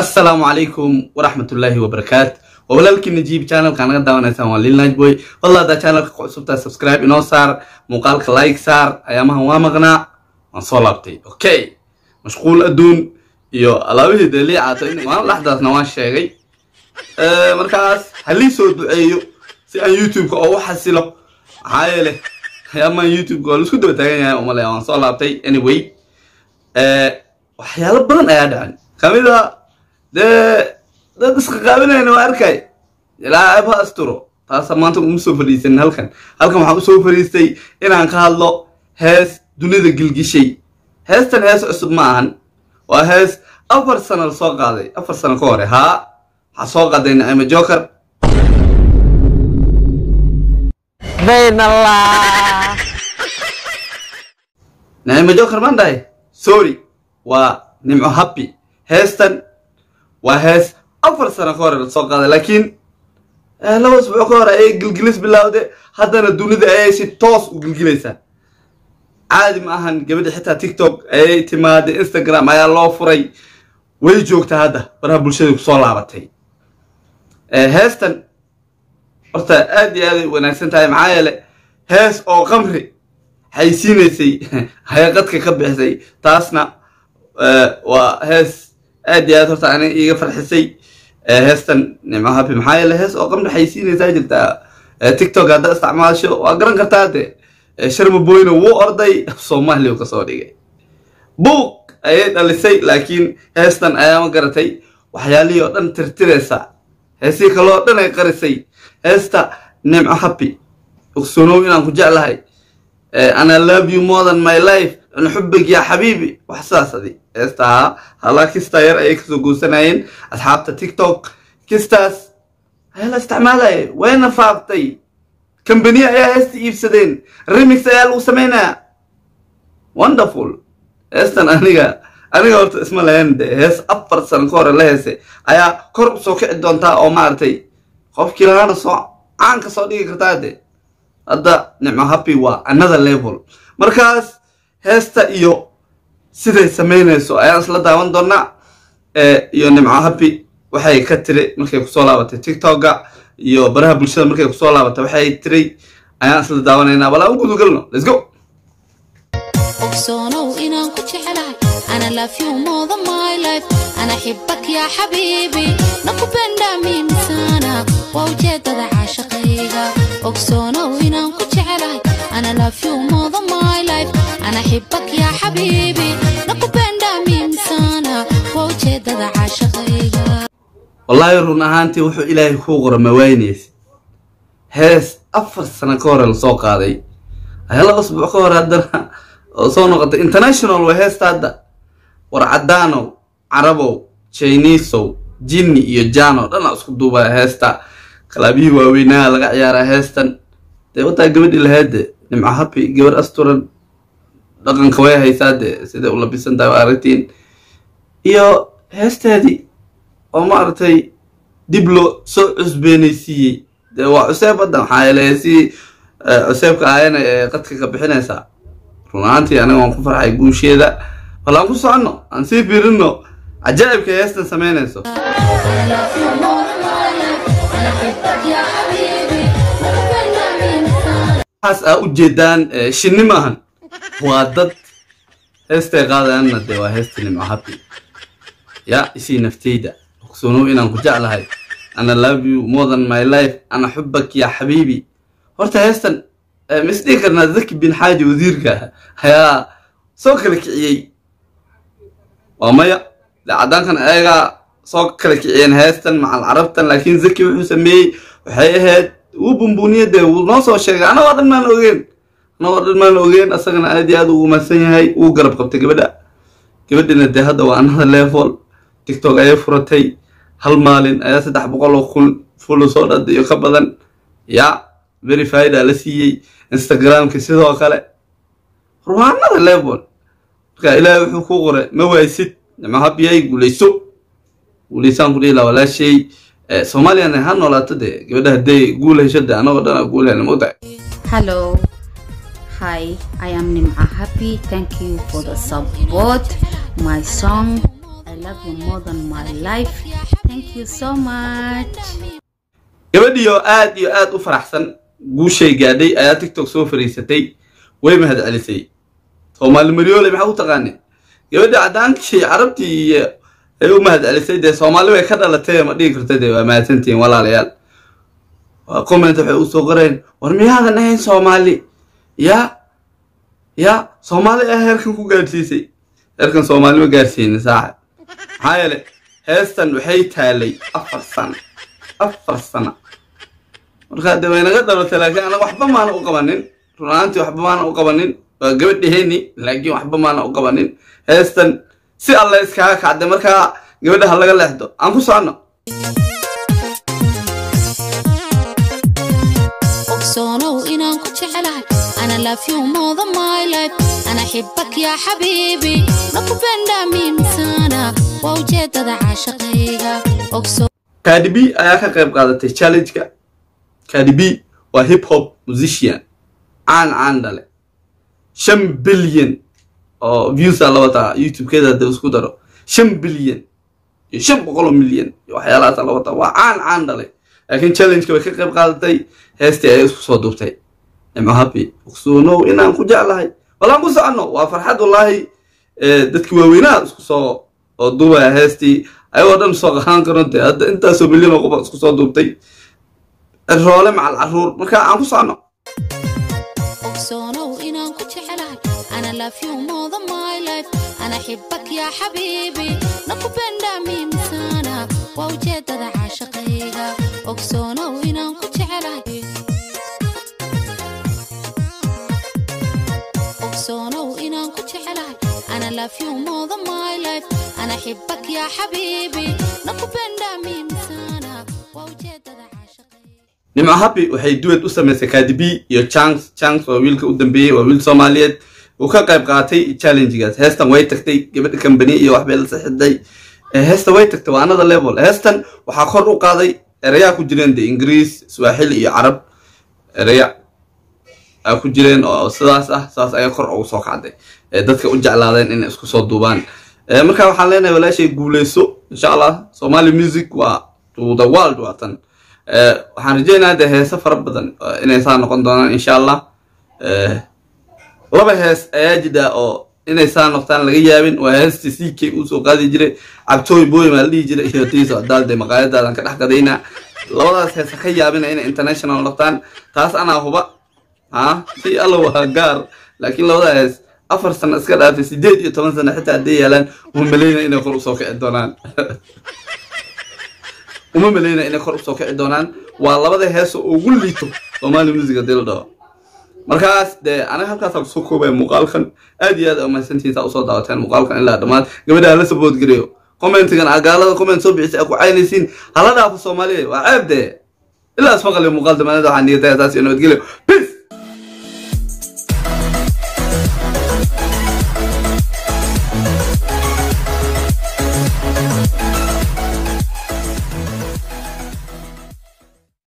السلام عليكم ورحمة الله وبركاته. ولكن نجيب channel كان قد دعونا سوا للناج بوي والله ده channel كقصبته سبسكرايب إنه صار مقالك لايك صار أيامها هو مغنى انصلبتي أوكي مشغول أدون يو الله يهدي عطيني ما لحظة نواش شيء مركز هلي سود أيو سي أن يوتيوب كأو حسيله عائلة أيام يوتيوب قالوا سكوا بتاعي يا أمي لا انصلبتي anyway وحياة بدن أيادان كميدا ده قابلنا إنه أركي لا أبغى أسترو تاسا ما أنتم مسافرين هالكن waxaan u soo fariistay inaan ka hadlo hees dunida gilgishay heestan hees cusub ma ahan waa hees 4 sano la soo qaaday 4 sano ka hor ha soo qaaday Naima Joker baynallah Naima Joker manday sorry waa nimco happy heestan waa hees 4 sano ka hor la soo qaaday laakiin لو أسبوع كورة أي جلجلس بالله ده هذا الدنيا ده أي شيء توس وجلجلسه عادي معهن قبل حتى تيك توك أي تماد إنستغرام أي الله فري ويجوك هذا برا بلشة بصول عرتي هاستن قلت أدي ونحسنتها معايا له هاس أو قمري حيسينسي هيا قد كبح تاسنا وهاس أدي قلت أنا يقفل حسي هاستن نعم هابي محايا لهاس أو قمنا حيسيني زايد بتاع تيك توك هذا استعمال شو وأقرن كرتاته شرم بوينه وو أرضي صومالي وكسوري بوك أيد اللي سي لكن هاستن أيام قرتي وحيالي أن ترترسا هسي خلوا أنا يقرسي هاستا نعم هابي وسنوي أنا كجعلهاي أنا love you more than my life أنا حبك يا حبيبي وحساسة دي هاستا هلا كيستاير أي كسو جوسناين أصحاب تيك توك كيستاس هلا استعمالها وين فاضتي كمبنية يا هستي يفسدين ريميكس يا لو سمينا wonderful هاستا أنا قلت اسمه لهند هاس أفر سنكور لهسه أيا كرب سوكي دونتا أو مارتي خوف كلا أنا صع عنك صديق كرتادي هذا نعم هابي وا another level مركز هاستا إيو سيدي سمينا سو أيا أصلا داون دونا إيو نعم هابي وحي كتري مركي كسولة بتي تيك توكا إيو برها بلشة مركي كسولة بتي وحي تري أيا أصلا داون هنا ولا أقول قلنا let's go أقصونه إنا كنت حلاي أنا love you more than my life أنا أحبك يا حبيبي نقبل دامي مسانا ووجد ذا عاشقيها أقصونه إنا كنت حلاي أنا love you more than my life أنا أحبك يا حبيبي نقبل دامي مسانا ووجد ذا عاشقيها والله يرون أهانتي وحو إلهي خوغر موينيس هاس 4 سنة كورة لسوق هذي هلا أسبوع كورة هدنا صونقت international وهاس هذا ورعدانو عربو تشينيسو جيني iyo jano dhan isku duuba heesta kalabihi waaweyna laga ciyaara heestan de wata gabadhi lahayd nimca happy gabar asturan dhaqanka way haysaade sida u labisan tahay aragtiin iyo heestaadi oo maartay dib loo soo cusbeenaysiiyay de waa cusub badan xaaleesi cusubka ayana qadka ka bixinaysa runtii aniga waan ku farxay guusheeda wala ku socono aan sii fiirino ajaa'ibka heestan sameynayso has u jeedaan shinni maahan waa dad heestay qaadayna de waa heestan nimco happy ya isi nafteyda aqsoonu inaan ku jeclahay ana love you more than my life ana xubbak ya habibi horta heestan مسديكرنا ذكي بن حاجة وزيرك هيا سوق الكعيي ومايا لعدان كان ايغا سوق الكعيين هاستن مع العربتن لكن ذكي وحو سميه وحي هاد وبنبونية ده ونوصو الشيء أنا وادن ما نوغين أساقنا آدي هادو ومساني هاي وقرب قبتك كبدا ندي هذا وأنا هذا ليفول تيك توك أي فرطي هالمالين أيا سدح بقولو فولو صورة دي يقبضن يا verified على سي انستغرام كسيدو كله روحنا ليفل كا الى وحو كوغره ما وايسد ما هبي يقوليسو وليسان كليلا ولا شيء سوماليا انا هنولات دي غبدا هدي غول هشد انا ودنا غول انا مودا Hello, hi, I am Nimca Happy. Thank you for the support. My song I love you more than my life. Thank you so much. gabadhiyo aad u faraxsan guushay gaadhay ayaa TikTok soo fariisatay way mahad celisay Soomaali Maryoole maxaa u taqaanay gabadha cadaankii Carabtii ay u mahad celisay de Soomaali way ka dhalatay ma dhigi kartay waa mahadsantiin walaalayaal comment waxay u soo qoreen war miyaadan ahayn Soomaali ya Soomaali heerkan ku gaarsiisay heerkan Soomaali ma gaarsiin saaxib hayale heestan waxay taalay 4 sano marka dawaynaga dhalatay laakiin anaga waxba maana u qabanin runaantii waxba maana u qabanin gabadheeni laakiin waxba maana u qabanin heestan si alla iska kacday marka gabadha laga leexdo aan ku socono ogsoonow inaan ku jecelahay ana love you more than my life ana xibbak ya xabiibi nakupenda mimi sana waa ujeedada caashaqayga Cardi B ayaa ka qayb qaadatay challenge-ka Cardi B waa hip hop musician aan dale 5 billion oo views la wata YouTube-keeda dad isku daro 5 billion iyo 500 milyan waxyaalahaas la wata waa aan dale laakiin challenge-ka way ka qayb qaadatay heestii ay isku soo duubtay I'm happy ogsoonow inaan ku jeclahay walaan ku socono waa farxad wallahi dadkii waaweynaa isku soo duubay heestii ayuu dhan soo qahan karantay hadda inta soo milyan oo qof isku soo duubtay roole macal caruur marka aan ku socono ogsoonow inaan ku jecelahay ana love you more than my life ana xibbak ya xabiibi nakupenda mimi sana waa ujeedada caashaqayga ogsoonow inaan ku jecelahay ogsoonow inaan ku jecelahay ana love you more than my life ana xibbak ya xabiibi nakupenda mimi sana waa ujeedada Nimco Happy waxay duet u sameysay Cardi B iyo Chance oo wiilka u dambeeyay waa wiil Soomaaliyeed oo ka qayb qaatay challenge-gaas heestan way tagtay gabadha company iyo wax beel saxiday heestan way tagtay waa another level heestan waxa kor u qaaday erayaa ku jireen Ingiriis Swahili iyo Arab erayaa ku jireen oo saas ayaa kor ugu soo qaaday dadka u jeclaadeen in isku soo duubaan marka waxaan leenahay walaashay guuleyso insha Allah Somali music waa to the world watan waxaan rajaynayaa heeso fara badan inay saan noqon doonaan insha Allah laba hees ayaa jira oo inay saan noqdaan laga yaabin waa heestii CK uu soo qaadi jiray Abtooy Boy ma dhigi jiray iyo tiisa dalde maqaayadadan ka dhaxqadayna labadaas hees ka yaabina inay international noqdaan taas ana huba si alla waa gaar laakiin labadaas hees 4 sano iska dhaafay 18 sano xitaa hadii yeelan uma maleeyna inay kor u soo kici doonaan kor u soo kici doonaan waa labada hees oo ugu liito Somali music dildo markaas de anaga halkaas ku soo koobay muuqaalkan aad iyo aad u mahadsantihiin soo daawateen muuqaalkan ilaa dhamaad gabadha la support gareeyo commentigan agaalada comment soo bixisay ku caynaysiin hala dhaafo Soomaaliya waa ceeb de ilaa ismaqal muuqaal damaanada waxaan niyadaysaa inuu idgeliyo peace